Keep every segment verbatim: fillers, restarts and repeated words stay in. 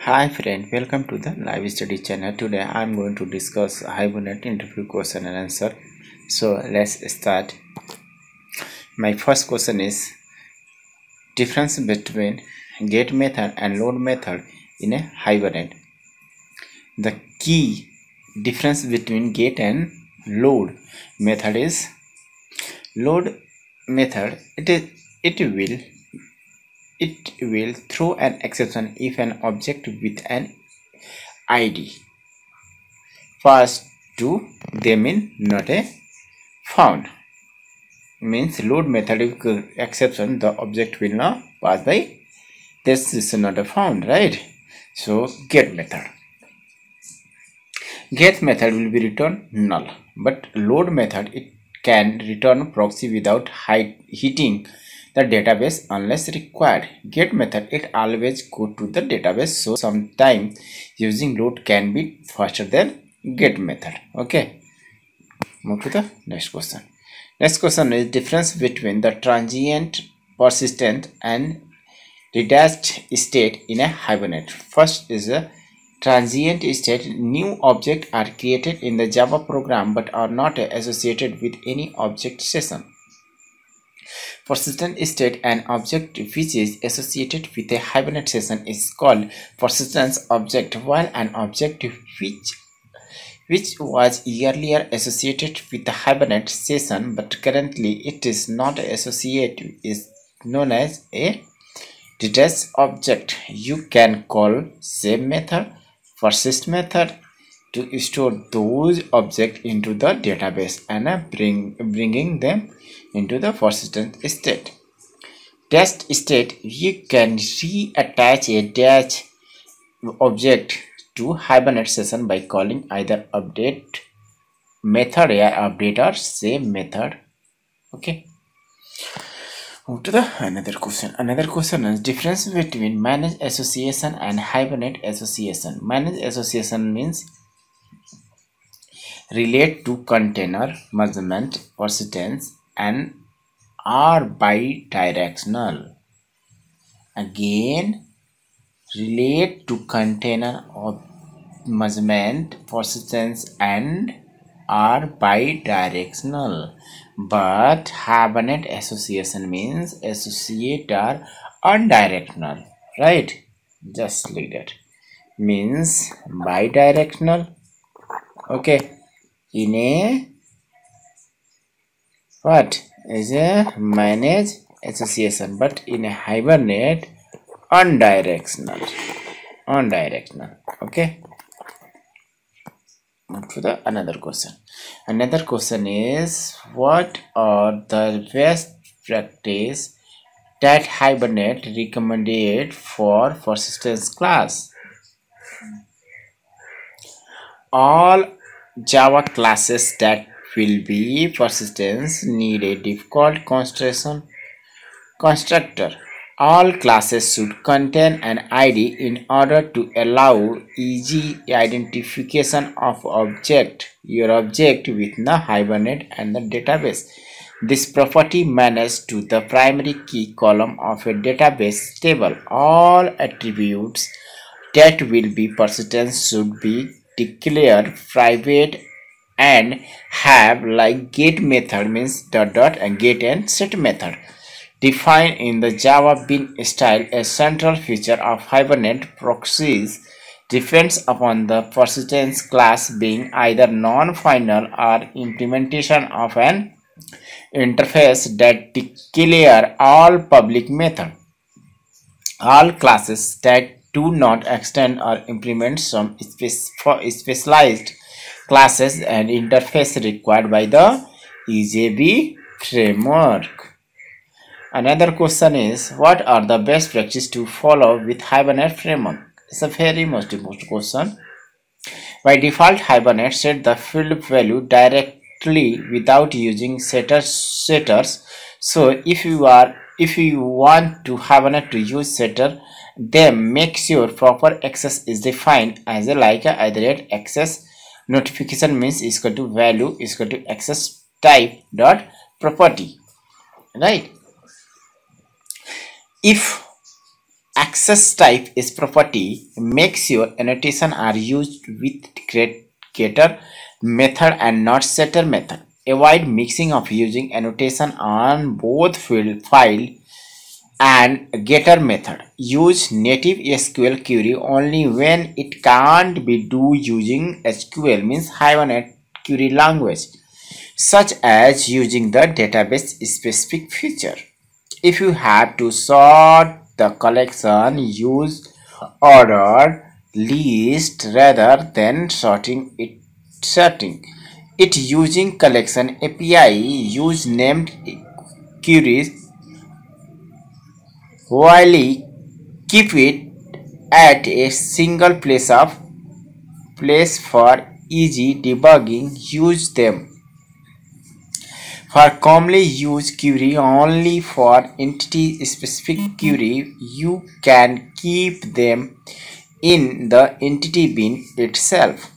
Hi friend, welcome to the live study channel. Today I am going to discuss Hibernate interview question and answer. So let's start. My first question is difference between get method and load method in a Hibernate. The key difference between get and load method is load method it is it will it will throw an exception if an object with an I D pass to them in not a found. Means load method exception the object will not pass by this is not a found, right? So get method get method will be return null, but load method it can return proxy without hitting the database unless required. Get method it always go to the database, so sometimes using load can be faster than get method. Okay, move to the next question. Next question is difference between the transient, persistent and detached state in a Hibernate. First is a transient state. New objects are created in the Java program but are not associated with any object session. Persistent state, an object which is associated with a Hibernate session is called persistence object, while an object which which was earlier associated with the Hibernate session but currently it is not associated is known as a detached object. You can call same method, persist method to store those objects into the database and bring bringing them into the persistent state. Test state, you can reattach a dash object to Hibernate session by calling either update method or update or same method. Okay. Move to the another question. Another question is difference between managed association and Hibernate association. Managed association means relate to container, measurement, persistence and are bidirectional. Again, relate to container of measurement, persistence and are bidirectional. But Hibernate association means associate are unidirectional, right? Just like that. Means bidirectional. Okay. In a what is a managed association, but in a Hibernate unidirectional. Unidirectional. Okay. To the another question. Another question is what are the best practice that Hibernate recommended for persistence class? All Java classes that will be persistence need a default construction constructor. All classes should contain an I D in order to allow easy identification of object, your object within the Hibernate and the database. This property maps to the primary key column of a database table. All attributes that will be persistent should be declared private and have like get method means dot dot and get and set method defined in the Java Bean style. A central feature of Hibernate proxies depends upon the persistence class being either non-final or implementation of an interface that declare all public method. All classes that do not extend or implement some specialized classes and interface required by the E J B framework. Another question is what are the best practices to follow with Hibernate framework? It's a very most important question. By default, Hibernate set the field value directly without using setters. setters. So if you are if you want to Hibernate to use setter, then make sure proper access is defined as a like a either access notification means is equal to value is equal to access type dot property, right? If Access type is property. Make sure annotation are used with getter method and not setter method. Avoid mixing of using annotation on both field file and getter method. Use native S Q L query only when it can't be do using S Q L, means Hibernate query language, such as using the database specific feature. If you have to sort the collection, use ordered list rather than sorting it sorting it using collection A P I. Use named queries while keep it at a single place of place for easy debugging. Use them for commonly used query only. For entity specific query, you can keep them in the entity bin itself.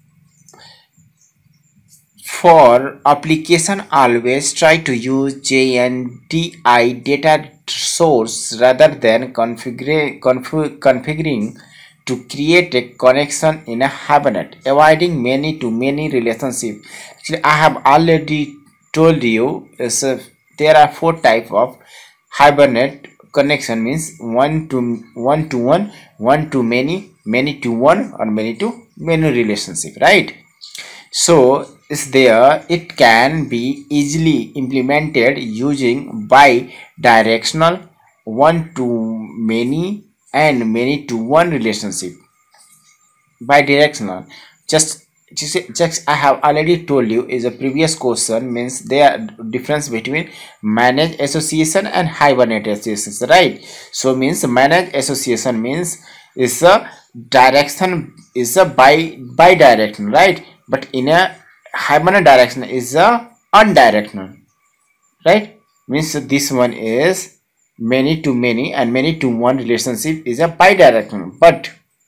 For application, always try to use J N D I data source rather than configure, config, configuring to create a connection in a Hibernate, avoiding many to many relationship. Actually, I have already told you is uh, there are four type of Hibernate connection, means one to one to one, one to many, many to one, or many to many relationship, right? So is there, it can be easily implemented using bi-directional one to many and many to one relationship. Bi-directional, just just I have already told you is a previous question, means there difference between managed association and Hibernate association, right? So means managed association means is a direction, is a bi bi-directional, right? But in a Hibernate direction is a undirectional, right? Means this one is many to many and many to one relationship is a bidirectional, but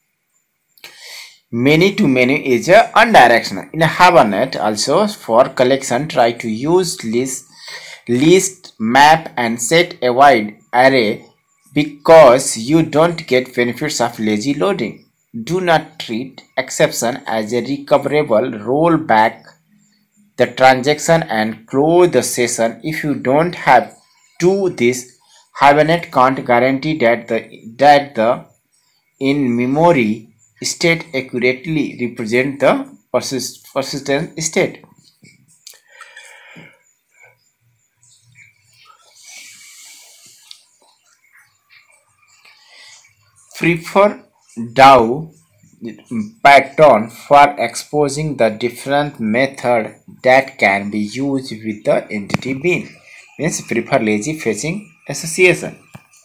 many to many is a undirectional. In a Hibernate also, for collection, try to use list, list, map and set avoid array, because you don't get benefits of lazy loading. Do not treat exception as a recoverable. Roll back the transaction and close the session. If you don't have to this, Hibernate can't guarantee that the that the in memory state accurately represent the persist, persistent state. Prefer D A O pattern for exposing the different method that can be used with the entity bin, means prefer lazy fetching association.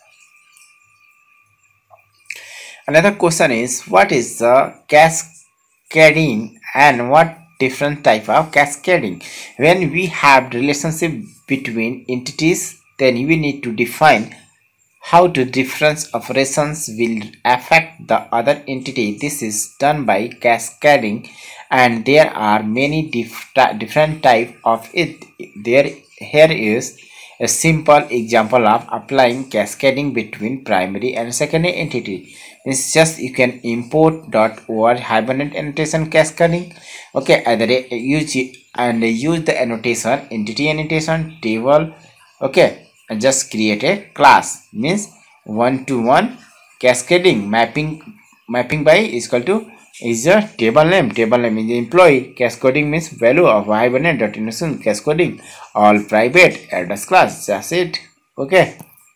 Another question is, what is the cascading and what different type of cascading? When we have relationship between entities, then we need to define how the difference operations will affect the other entity. This is done by cascading, and there are many dif different type of it. There here is a simple example of applying cascading between primary and secondary entity. It's just you can import dot org Hibernate annotation cascading. Okay, either use it and use the annotation entity annotation table. Okay, and just create a class, means one to one cascading mapping. Mapping by is equal to is a table name. Table name is the employee. Cascading means value of Hibernate dot innocent cascading all private address class. That's it. Okay.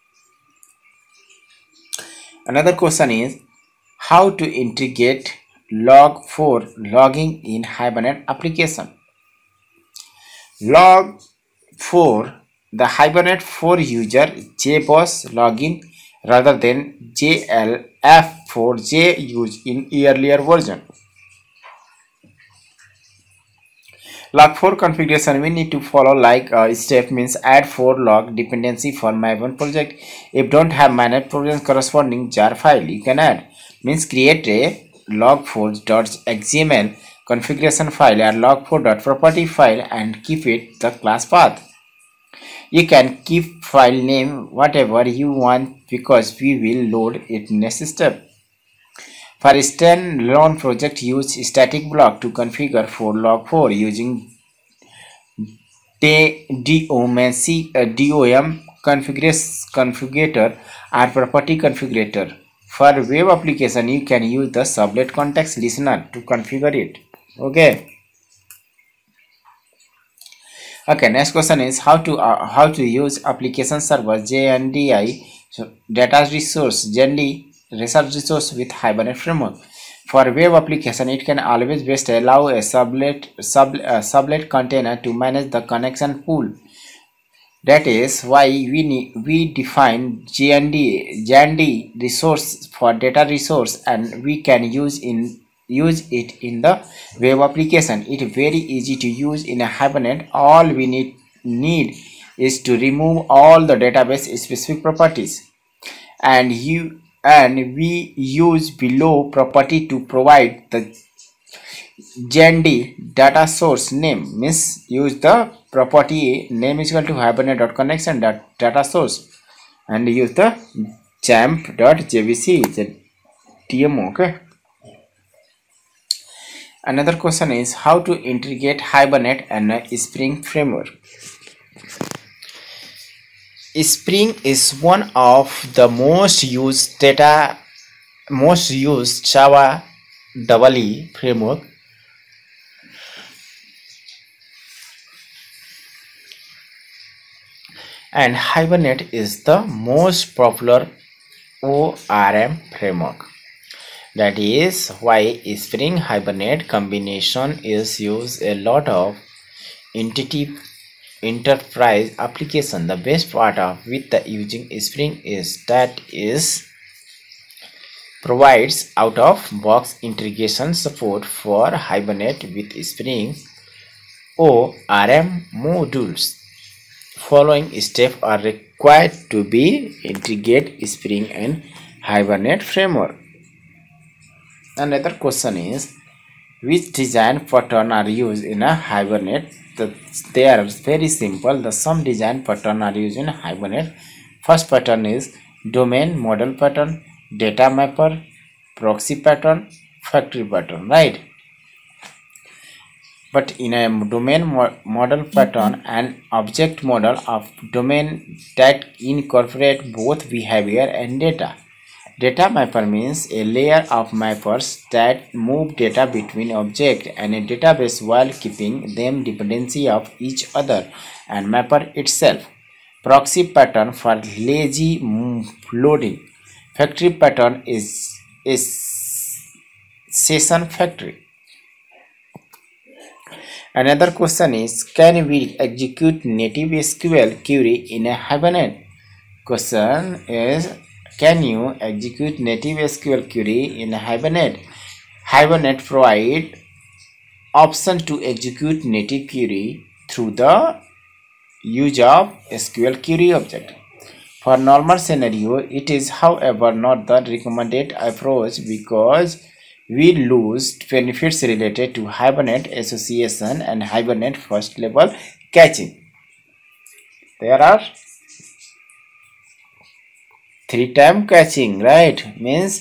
Another question is how to integrate log four logging in Hibernate application. log four, the Hibernate four user J B O S login rather than J L F four J used in earlier version. log four configuration, we need to follow like uh, step, means add four log dependency for my one project. If don't have managed project corresponding jar file, you can add, means create a log four dot X M L configuration file or log four dot property file and keep it the class path. You can keep file name whatever you want because we will load it next step. For standalone project, use static block to configure for log four using DOM configurator or property configurator. For web application, you can use the sublet context listener to configure it. Okay. Okay. Next question is how to uh, how to use application server J N D I data resource J N D research resource with Hibernate framework. For web application, it can always best allow a sublet sub uh, sublet container to manage the connection pool. That is why we need, we define J N D J N D resource for data resource, and we can use in use it in the web application. It is very easy to use in a Hibernate. All we need need is to remove all the database specific properties, and you and we use below property to provide the J N D data source name. Means use the property name is equal to hibernate.connection data source and use the jamp.jvc T M O. Okay. Another question is how to integrate Hibernate and Spring framework. Spring is one of the most used data most used Java E E framework. And Hibernate is the most popular O R M framework. That is why Spring Hibernate combination is used a lot of entity enterprise application. The best part of with the using Spring is that is provides out of box integration support for Hibernate with Spring O R M modules. Following steps are required to be integrate Spring and Hibernate framework. Another question is which design pattern are used in a Hibernate? The, they are very simple. The some design pattern are used in Hibernate. First pattern is domain model pattern, data mapper, proxy pattern, factory pattern, right? But in a domain mo model pattern, an object model of domain that incorporate both behavior and data. Data mapper means a layer of mappers that move data between objects and a database while keeping them dependency of each other and mapper itself. Proxy pattern for lazy loading. Factory pattern is is session factory. Another question is can we execute native S Q L query in a Hibernate? Question is can you execute native S Q L query in Hibernate? Hibernate provide option to execute native query through the use of S Q L query object. For normal scenario, it is however not the recommended approach because we lose benefits related to Hibernate association and Hibernate first level caching. There are three time caching, right? Means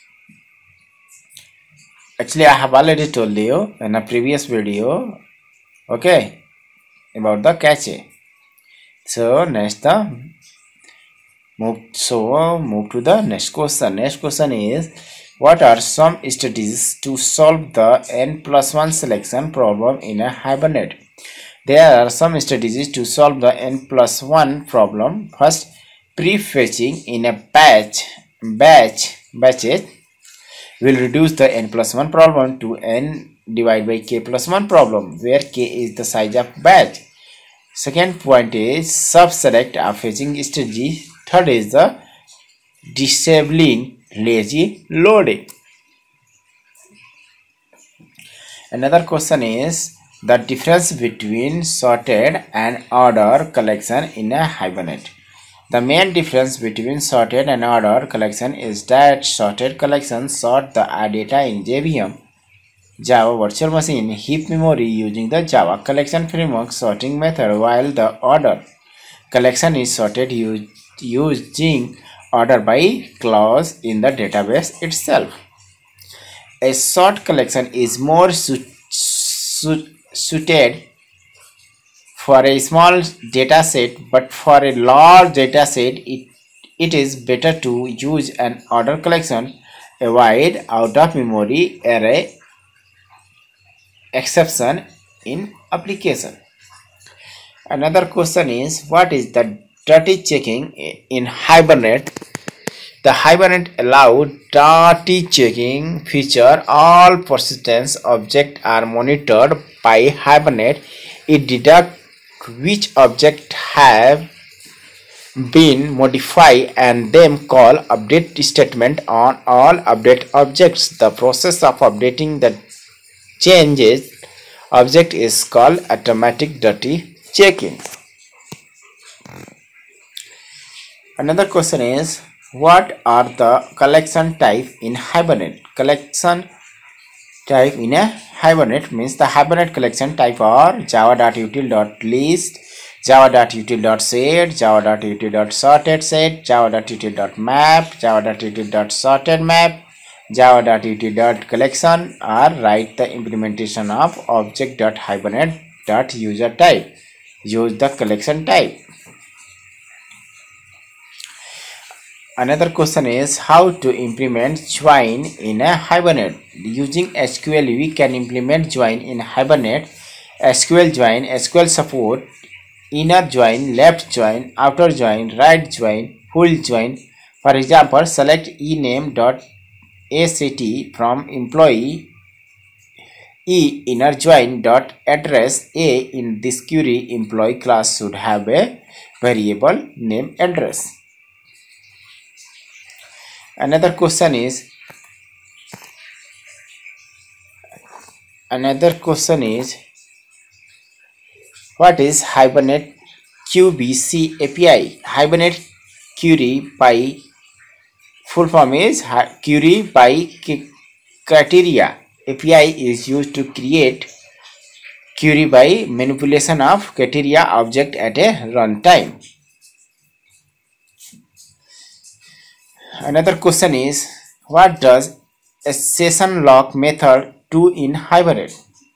actually I have already told you in a previous video, okay, about the cache. So next the move so move to the next question. Next question is what are some strategies to solve the n plus one selection problem in a Hibernate? There are some strategies to solve the n plus one problem. First, prefetching in a batch batch batches will reduce the n plus one problem to n divided by k plus one problem, where k is the size of batch. Second point is sub-select a fetching strategy. Third is the disabling lazy loading. Another question is the difference between sorted and ordered collection in a Hibernate. The main difference between sorted and ordered collection is that sorted collection sort the data in J V M, Java Virtual Machine, heap memory using the Java collection framework sorting method, while the order collection is sorted u- using order by clause in the database itself. A sort collection is more su- su- suited for a small data set, but for a large data set, it, it is better to use an order collection. Avoid out of memory array exception in application. Another question is, what is the dirty checking in Hibernate? The Hibernate allow dirty checking feature. All persistence objects are monitored by Hibernate. It detects which objects have been modified and then call update statement on all update objects. The process of updating the changes object is called automatic dirty checking. Another question is, what are the collection type in Hibernate? Collection type in a Hibernate means the Hibernate collection type are java.util.list, java.util.set, java.util.sorted.set, java.util.map, java.util.sorted.map, java.util.collection are write the implementation of object.hibernate.user-type. Use the collection type. Another question is, how to implement join in a Hibernate. Using S Q L, we can implement join in Hibernate. S Q L join, S Q L support, inner join, left join, outer join, right join, full join. For example, select ename.act from employee e inner join dot address a. In this query, employee class should have a variable name address. Another question is, another question is, what is Hibernate Q B C A P I? Hibernate query by full form is query by criteria. A P I is used to create query by manipulation of criteria object at a runtime. Another question is, what does a session lock method do in Hibernate?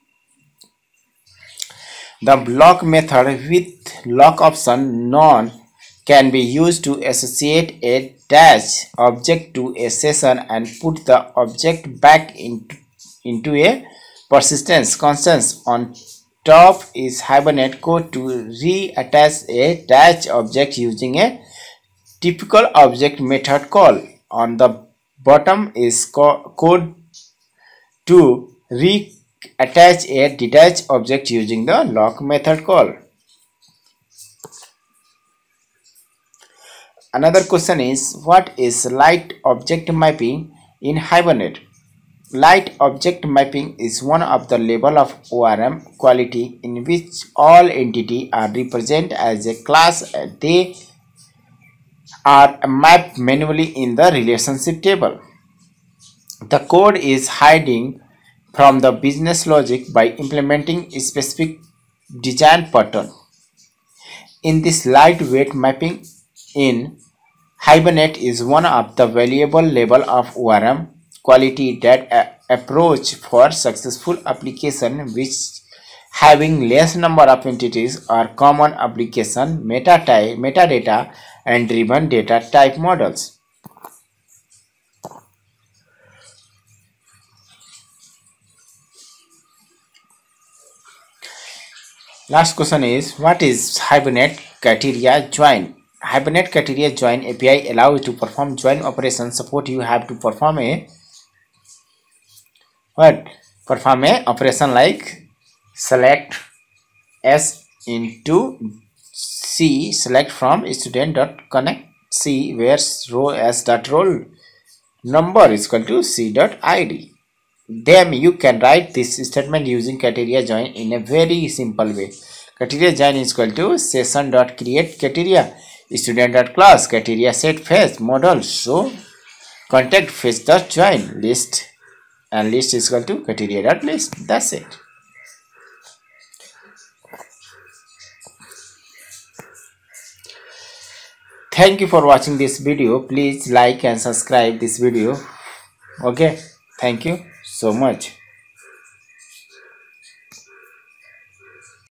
The lock method with lock option none can be used to associate a dash object to a session and put the object back into, into a persistence constant. On top is Hibernate code to reattach a dash object using a typical object method call. On the bottom is co code to reattach a detached object using the lock method call. Another question is, what is light object mapping in Hibernate? Light object mapping is one of the level of O R M quality in which all entities are represented as a class. They are mapped manually in the relationship table. The code is hiding from the business logic by implementing a specific design pattern. In this lightweight mapping in Hibernate is one of the valuable level of O R M quality that approach for successful application which having less number of entities or common application meta type, metadata and driven data type models. Last question is, what is Hibernate criteria join? Hibernate criteria join A P I allow you to perform join operations. Support you have to perform a what? Perform a operation like select S into C, select from student dot connect C where row S dot roll number is equal to C dot I D. Then you can write this statement using criteria join in a very simple way. Criteria join is equal to session dot create criteria student dot class criteria set fetch model so contact fetch dot join list and list is equal to criteria dot list. That's it. Thank you for watching this video. Please like and subscribe this video. Okay, thank you so much.